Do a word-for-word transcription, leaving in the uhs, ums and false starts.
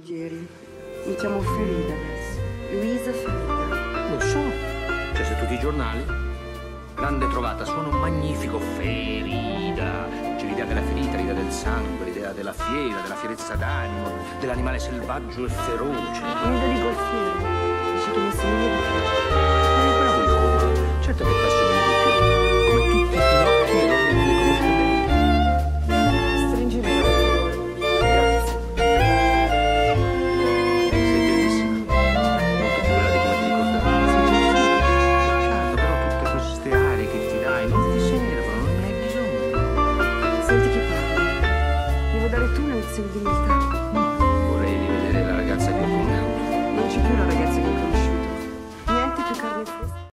ieri. Mi chiamo Ferida adesso. Luisa Ferida. Lo so. C'è su tutti i giornali. Grande trovata, suono magnifico. Ferida. C'è l'idea della ferita, l'idea del sangue, l'idea della fiera, della fierezza d'animo, dell'animale selvaggio e feroce. Mi vedo di golfiere. Dice che mi somiglia di più. Eh, bravo il come. Certo che ti assomiglia di più. Come tutti i finocchi e non li conosce bene. Stringimi la mano. Grazie. Sei bellissima. Molto più bella di come ti ricordavi. Certo, però tutte queste arie che ti dai non ti servono, non ne hai bisogno. Senti chi parla. Devo dare tu una lezione di umiltà.